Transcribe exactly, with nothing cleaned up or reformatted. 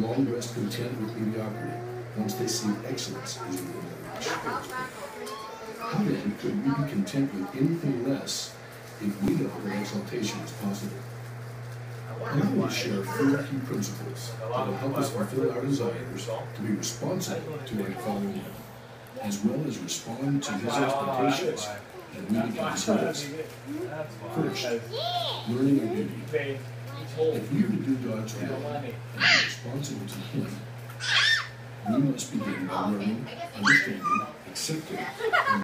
all rest content with mediocrity once they see excellence is within their reach. How then could we be content with anything less if we know that exaltation is possible? I want to share four key principles that will help us fulfill our desires to be responsible to our Father in heaven, as well as respond to His expectations and we become His sons. First, learning our duty. If we are to do God's will and be responsible to Him, we must begin by learning, understanding, accepting, and